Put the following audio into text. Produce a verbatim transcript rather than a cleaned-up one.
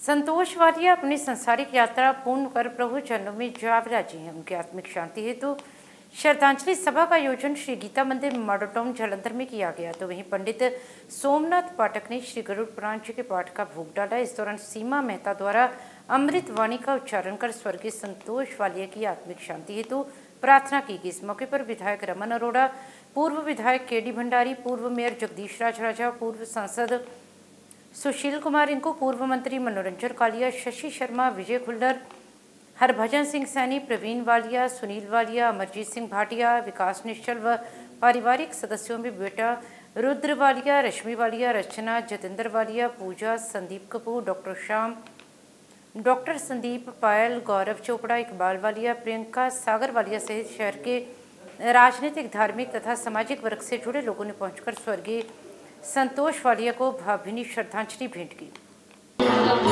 संतोष वालिया अपनी संसारिक यात्रा पूर्ण कर प्रभु चरणों में जा विराजे हैं। उनकी आत्मिक शांति हेतु तो श्रद्धांजलि सभा का आयोजन श्री गीता मंदिर मॉडल जालंधर में किया गया। तो वहीं पंडित सोमनाथ पाठक ने श्री गरुड़ पुराण जी के पाठ का भोग डाला। इस दौरान सीमा मेहता द्वारा अमृत वाणी का उच्चारण कर स्वर्गीय संतोष वालिया की आत्मिक शांति हेतु तो प्रार्थना की गई। इस मौके पर विधायक रमन अरोड़ा, पूर्व विधायक के डी भंडारी, पूर्व मेयर जगदीश राज राजा, पूर्व सांसद सुशील कुमार इंको, पूर्व मंत्री मनोरंजन कालिया, शशि शर्मा, विजय खुल्लर, हरभजन सिंह सैनी, प्रवीण वालिया, सुनील वालिया, अमरजीत सिंह भाटिया, विकास निश्चल व पारिवारिक सदस्यों में बेटा रुद्र वालिया, रश्मि वालिया, रचना, जतेंद्र वालिया, पूजा, संदीप कपूर, डॉक्टर श्याम, डॉक्टर संदीप, पायल, गौरव चोपड़ा, इकबाल वालिया, प्रियंका, सागर वालिया सहित शहर के राजनीतिक, धार्मिक तथा सामाजिक वर्ग से जुड़े लोगों ने पहुंचकर स्वर्गीय संतोष वालिया को भावभीनी श्रद्धांजलि भेंट की।